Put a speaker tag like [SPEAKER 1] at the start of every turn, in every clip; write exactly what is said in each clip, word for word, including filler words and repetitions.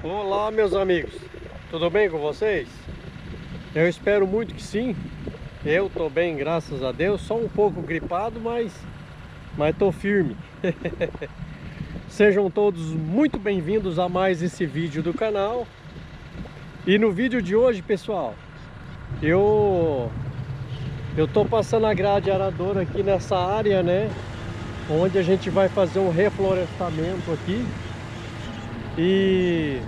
[SPEAKER 1] Olá, meus amigos, tudo bem com vocês? Eu espero muito que sim. Eu tô bem, graças a Deus. Só um pouco gripado, mas mas tô firme. Sejam todos muito bem-vindos a mais esse vídeo do canal. E no vídeo de hoje, pessoal, eu eu tô passando a grade aradora aqui nessa área, né, onde a gente vai fazer um reflorestamento aqui. E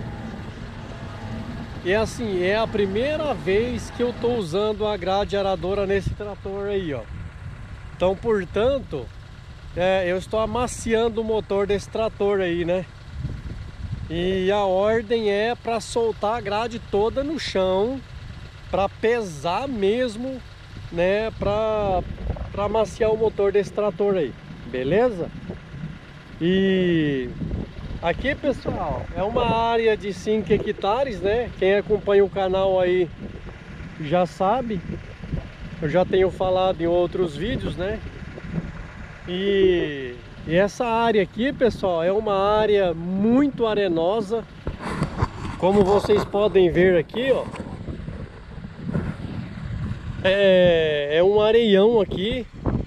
[SPEAKER 1] E assim, é a primeira vez que eu tô usando a grade aradora nesse trator aí, ó. Então, portanto, é, eu estou amaciando o motor desse trator aí, né? E a ordem é para soltar a grade toda no chão, para pesar mesmo, né? Para para amaciar o motor desse trator aí, beleza? E aqui, pessoal, é uma área de cinco hectares, né? Quem acompanha o canal aí já sabe. Eu já tenho falado em outros vídeos, né? E, e essa área aqui, pessoal, é uma área muito arenosa. Como vocês podem ver aqui, ó. É, é um areião aqui.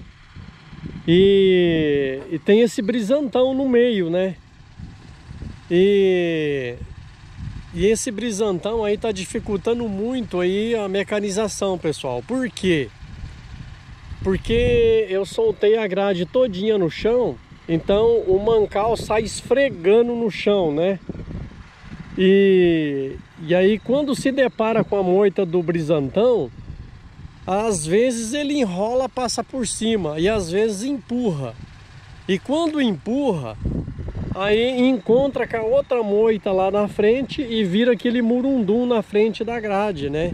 [SPEAKER 1] E, e tem esse brisantão no meio, né? E, e esse brisantão aí tá dificultando muito aí a mecanização, pessoal. Por quê? Porque eu soltei a grade todinha no chão, então o mancal sai esfregando no chão, né? E, e aí quando se depara com a moita do brisantão, às vezes ele enrola, passa por cima, e às vezes empurra. E quando empurra, aí encontra com a outra moita lá na frente e vira aquele murundum na frente da grade, né?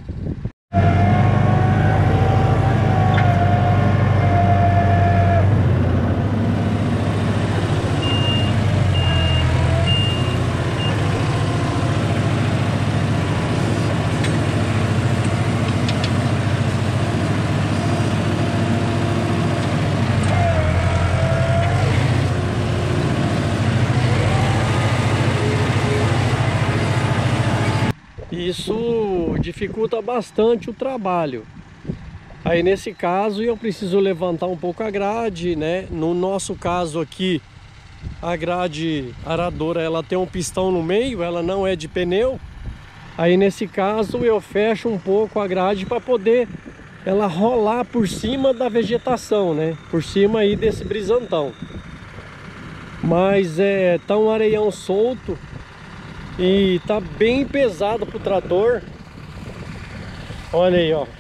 [SPEAKER 1] Isso dificulta bastante o trabalho. Aí nesse caso eu preciso levantar um pouco a grade, né? No nosso caso aqui, a grade aradora ela tem um pistão no meio, ela não é de pneu. Aí nesse caso eu fecho um pouco a grade para poder ela rolar por cima da vegetação, né? Por cima aí desse brisantão. Mas é tá um areião solto. E tá bem pesado pro trator. Olha aí, ó.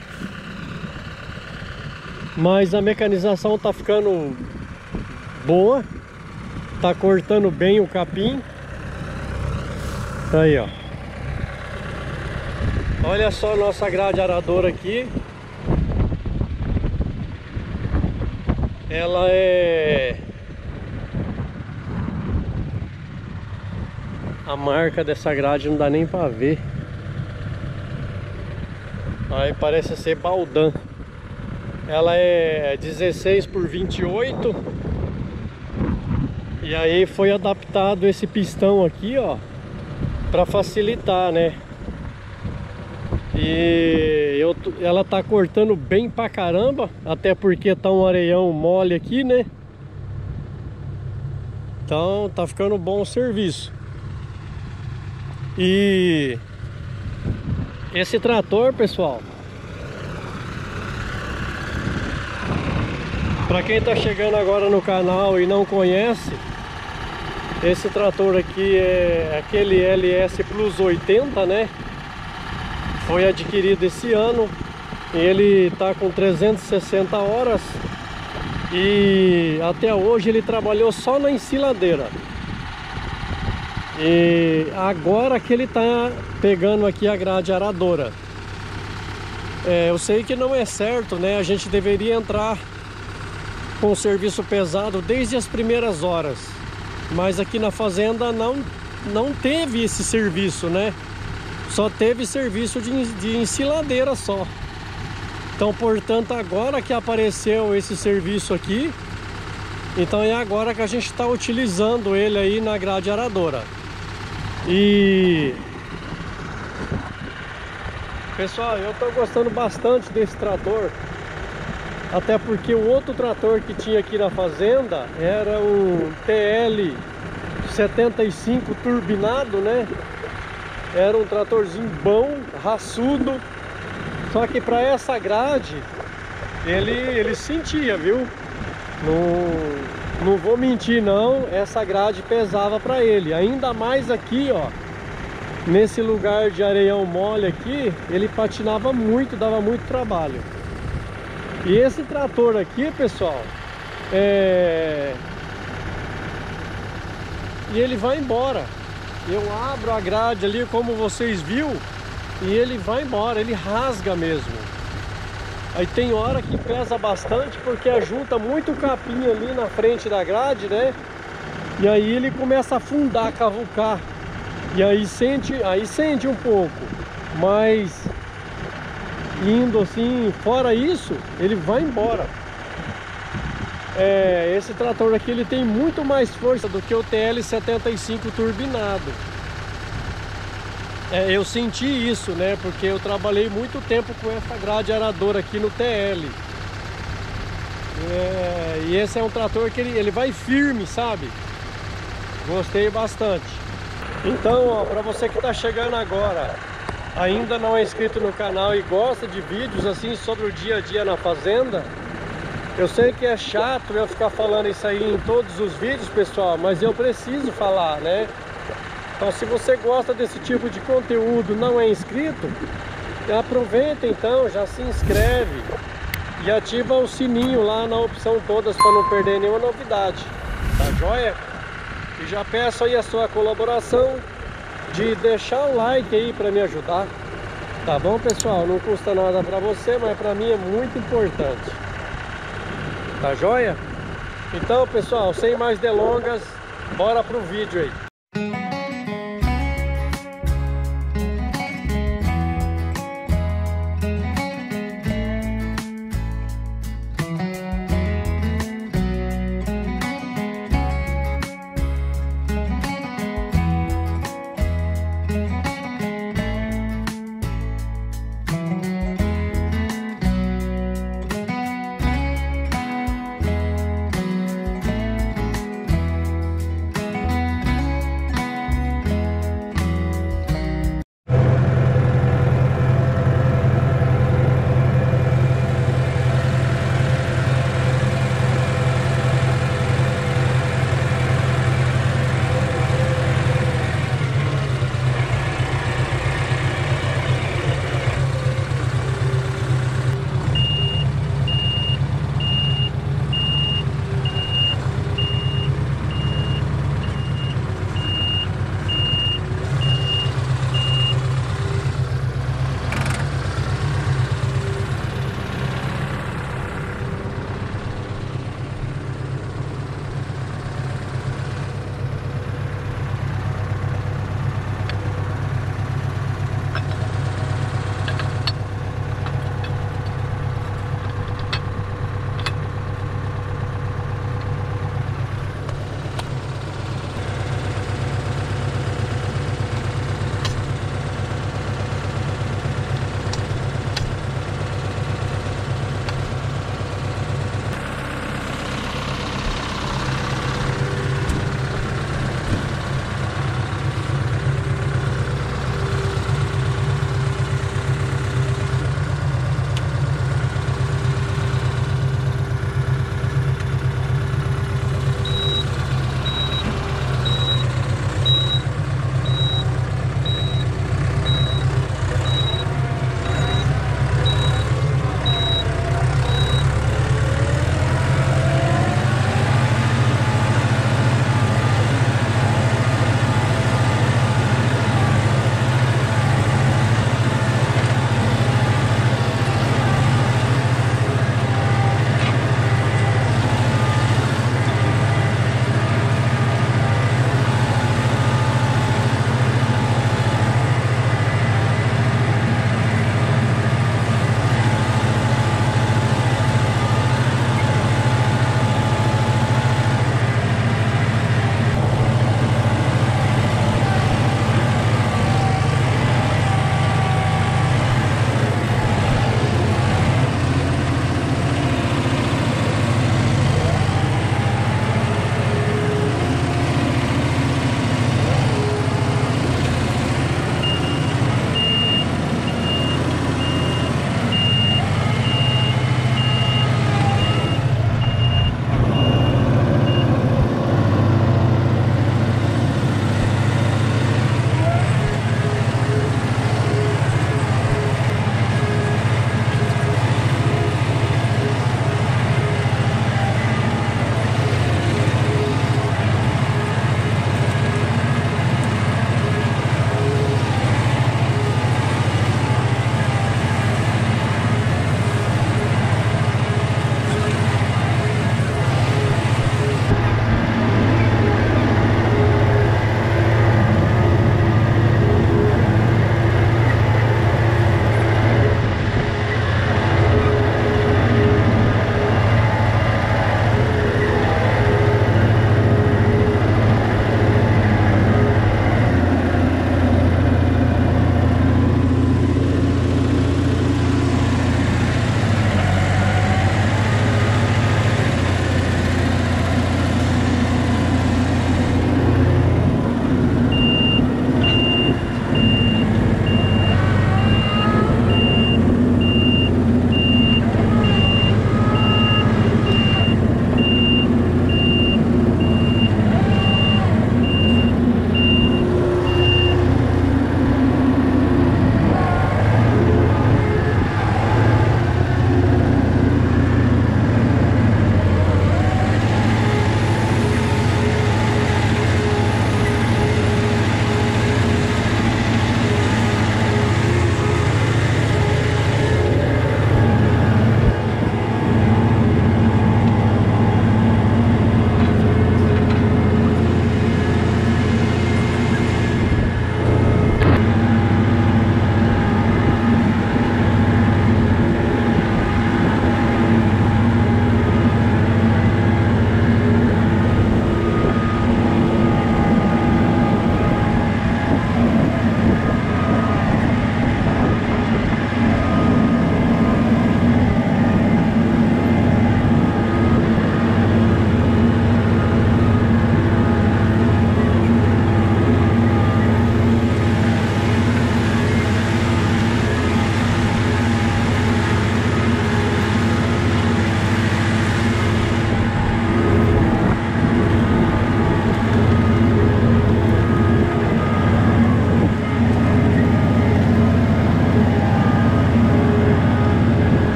[SPEAKER 1] Mas a mecanização tá ficando boa. Tá cortando bem o capim. Aí, ó. Olha só a nossa grade aradora aqui. Ela é... A marca dessa grade não dá nem pra ver. Aí parece ser baldan. Ela é dezesseis por vinte e oito. E aí foi adaptado esse pistão aqui, ó, pra facilitar, né? E eu, ela tá cortando bem pra caramba. Até porque tá um areião mole aqui, né? Então tá ficando bom o serviço. E esse trator, pessoal, para quem tá chegando agora no canal e não conhece, esse trator aqui é aquele L S Plus oitenta, né? Foi adquirido esse ano. Ele tá com trezentas e sessenta horas e até hoje ele trabalhou só na ensiladeira. E agora que ele tá pegando aqui a grade aradora, é, eu sei que não é certo, né? A gente deveria entrar com o serviço pesado desde as primeiras horas. Mas aqui na fazenda não, não teve esse serviço, né? Só teve serviço de, de ensiladeira só. Então, portanto, agora que apareceu esse serviço aqui, então é agora que a gente está utilizando ele aí na grade aradora. E pessoal, eu tô gostando bastante desse trator, até porque o outro trator que tinha aqui na fazenda era o T L setenta e cinco turbinado, né? Era um tratorzinho bom, raçudo, só que para essa grade ele, ele sentia, viu? Não, não vou mentir não, essa grade pesava para ele, ainda mais aqui, ó. Nesse lugar de areião mole aqui, ele patinava muito, dava muito trabalho. E esse trator aqui, pessoal, é... e ele vai embora. Eu abro a grade ali, como vocês viram, e ele vai embora, ele rasga mesmo. Aí tem hora que pesa bastante, porque junta muito capim ali na frente da grade, né? E aí ele começa a afundar, cavucar. E aí sente, aí sente um pouco, mas indo assim, fora isso, ele vai embora. É, esse trator aqui ele tem muito mais força do que o T L setenta e cinco turbinado. É, eu senti isso, né? Porque eu trabalhei muito tempo com essa grade aradora aqui no T L. É, e esse é um trator que ele, ele vai firme, sabe? Gostei bastante. Então, ó, para você que está chegando agora, ainda não é inscrito no canal e gosta de vídeos assim sobre o dia a dia na fazenda, eu sei que é chato eu ficar falando isso aí em todos os vídeos, pessoal, mas eu preciso falar, né? Então, se você gosta desse tipo de conteúdo, não é inscrito, aproveita então, já se inscreve e ativa o sininho lá na opção todas para não perder nenhuma novidade, tá joia? E já peço aí a sua colaboração de deixar o like aí para me ajudar, tá bom, pessoal? Não custa nada para você, mas para mim é muito importante, tá joia? Então, pessoal, sem mais delongas, bora pro vídeo aí.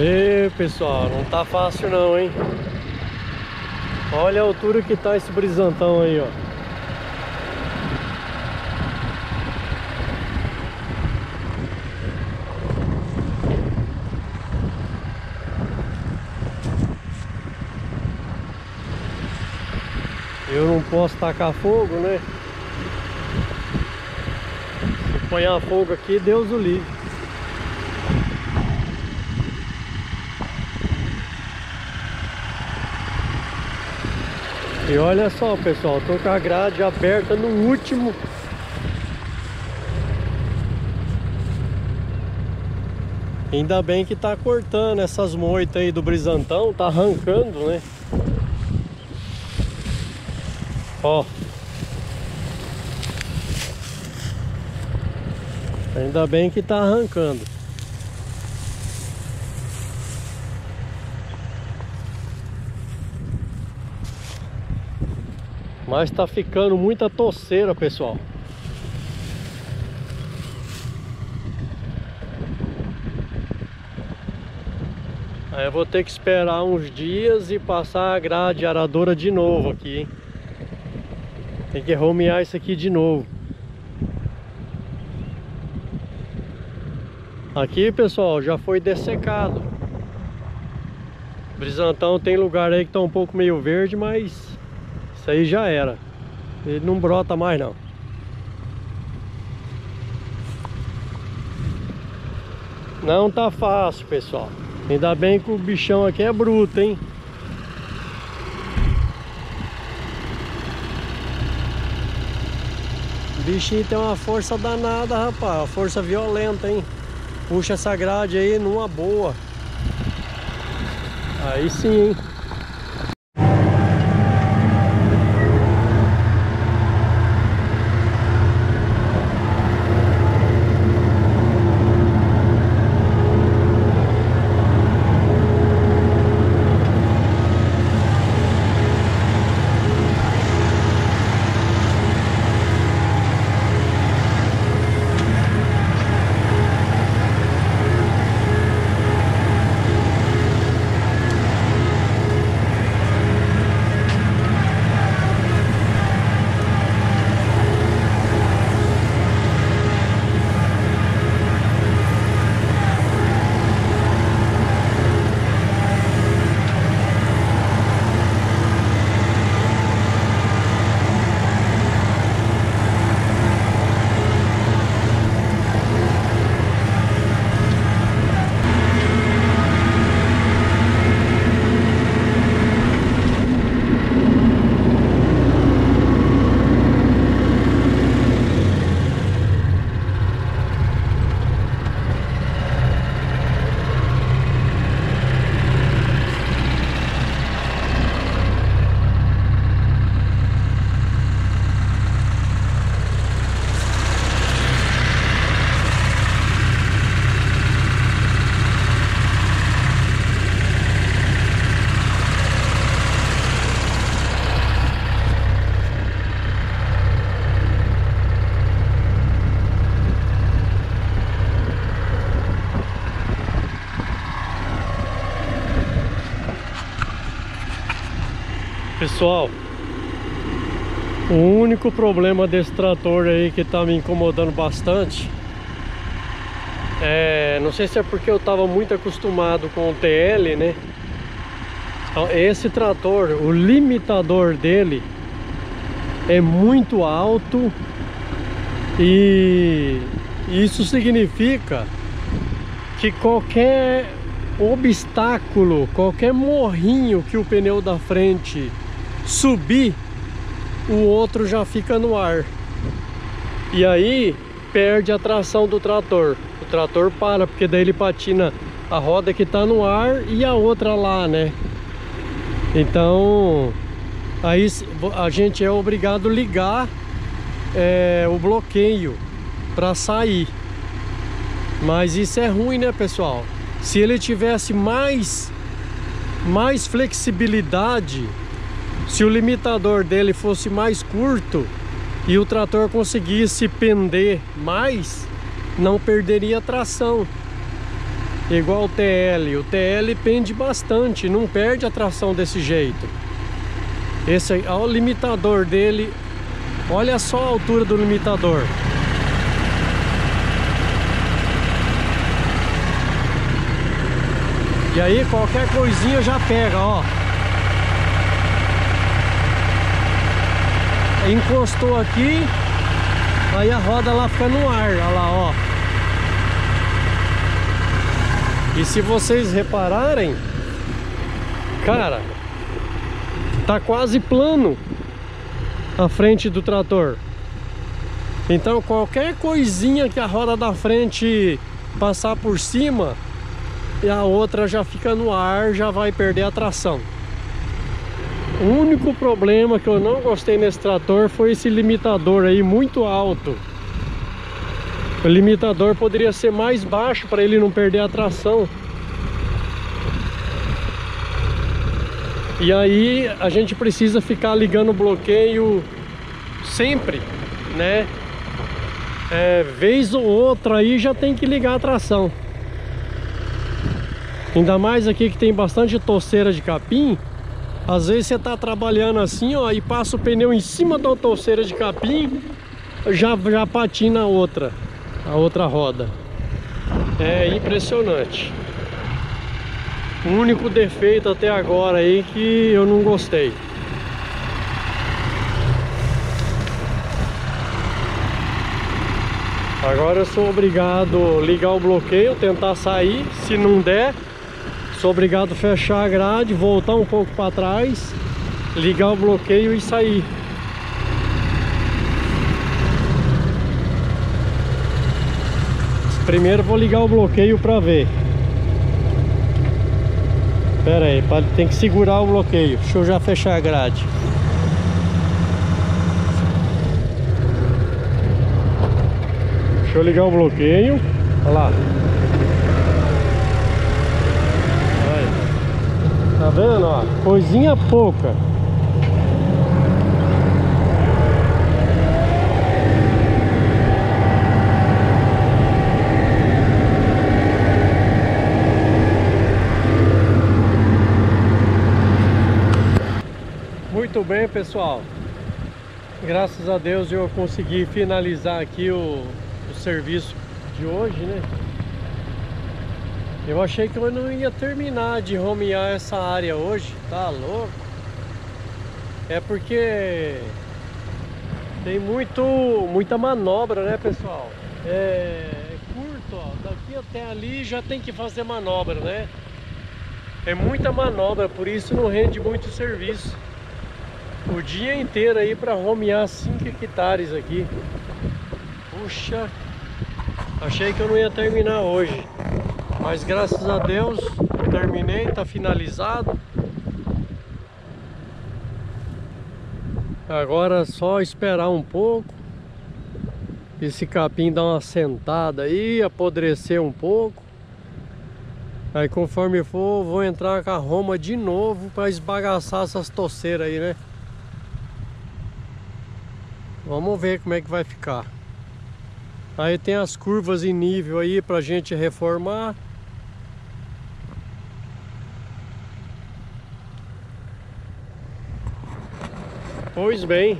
[SPEAKER 1] Ê, pessoal, não tá fácil não, hein? Olha a altura que tá esse brisantão aí, ó. Eu não posso tacar fogo, né? Se apanhar fogo aqui, Deus o livre. E olha só, pessoal, tô com a grade aberta no último. Ainda bem que tá cortando essas moitas aí do brisantão, tá arrancando, né? Ó. Ainda bem que tá arrancando. Mas tá ficando muita toceira, pessoal. Aí eu vou ter que esperar uns dias e passar a grade aradora de novo aqui, hein? Tem que romear isso aqui de novo. Aqui, pessoal, já foi dessecado. Brisantão tem lugar aí que tá um pouco meio verde, mas isso aí já era. Ele não brota mais não. Não tá fácil, pessoal. Ainda bem que o bichão aqui é bruto, hein? O bichinho tem uma força danada, rapaz. Uma força violenta, hein? Puxa essa grade aí numa boa. Aí sim, hein? Pessoal, o único problema desse trator aí que tá me incomodando bastante é, não sei se é porque eu tava muito acostumado com o T L, né? Esse trator, o limitador dele é muito alto e isso significa que qualquer obstáculo, qualquer morrinho que o pneu da frente subir, o outro já fica no ar. E aí perde a tração do trator. O trator para, porque daí ele patina a roda que está no ar e a outra lá, né? Então aí a gente é obrigado a ligar é, o bloqueio para sair. Mas isso é ruim, né, pessoal? Se ele tivesse mais mais flexibilidade, se o limitador dele fosse mais curto e o trator conseguisse pender mais, não perderia tração. igual o T L. O T L pende bastante, não perde a tração desse jeito. Esse aí, olha o limitador dele. Olha só a altura do limitador. E aí qualquer coisinha já pega, ó. Encostou aqui, aí a roda lá fica no ar, olha lá, ó. E se vocês repararem, cara, tá quase plano a frente do trator. Então qualquer coisinha que a roda da frente passar por cima, e a outra já fica no ar, já vai perder a tração. O único problema que eu não gostei nesse trator foi esse limitador aí muito alto. O limitador poderia ser mais baixo para ele não perder a tração. E aí a gente precisa ficar ligando o bloqueio sempre, né? É, vez ou outra aí já tem que ligar a tração. Ainda mais aqui que tem bastante touceira de capim. Às vezes você tá trabalhando assim, ó, e passa o pneu em cima da touceira de capim, já, já patina a outra, a outra roda. É impressionante. O único defeito até agora aí que eu não gostei. Agora eu sou obrigado a ligar o bloqueio, tentar sair. Se não der, sou obrigado a fechar a grade, voltar um pouco para trás, ligar o bloqueio e sair. Primeiro vou ligar o bloqueio para ver. Pera aí, tem que segurar o bloqueio. Deixa eu já fechar a grade. Deixa eu ligar o bloqueio. Olha lá. Tá vendo, ó? Coisinha pouca. Muito bem, pessoal. Graças a Deus eu consegui finalizar aqui o, o serviço de hoje, né? Eu achei que eu não ia terminar de romear essa área hoje, tá louco? É porque tem muito, muita manobra, né, pessoal? É curto, ó, daqui até ali já tem que fazer manobra, né? É muita manobra, por isso não rende muito serviço. O dia inteiro aí para romear cinco hectares aqui. Puxa, achei que eu não ia terminar hoje. Mas graças a Deus terminei, tá finalizado. Agora é só esperar um pouco. Esse capim dá uma sentada aí, apodrecer um pouco. Aí conforme for, vou entrar com a roma de novo para esbagaçar essas toceiras aí, né? Vamos ver como é que vai ficar. Aí tem as curvas em nível aí pra gente reformar. Pois bem.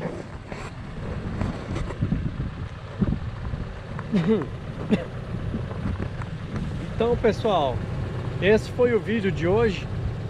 [SPEAKER 1] Então, pessoal, esse foi o vídeo de hoje.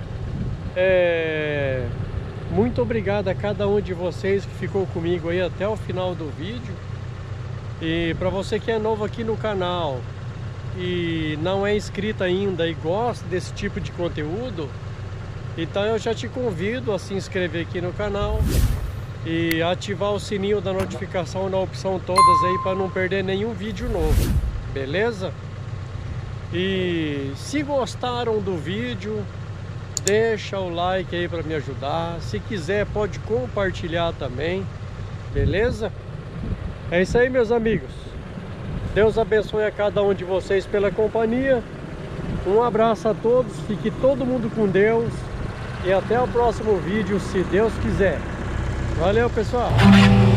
[SPEAKER 1] É... Muito obrigado a cada um de vocês que ficou comigo aí até o final do vídeo. E para você que é novo aqui no canal e não é inscrito ainda e gosta desse tipo de conteúdo, então eu já te convido a se inscrever aqui no canal e ativar o sininho da notificação na opção todas aí para não perder nenhum vídeo novo, beleza? E se gostaram do vídeo, deixa o like aí para me ajudar. Se quiser pode compartilhar também, beleza? É isso aí, meus amigos. Deus abençoe a cada um de vocês pela companhia. Um abraço a todos, fique todo mundo com Deus e até o próximo vídeo, se Deus quiser. Valeu, pessoal!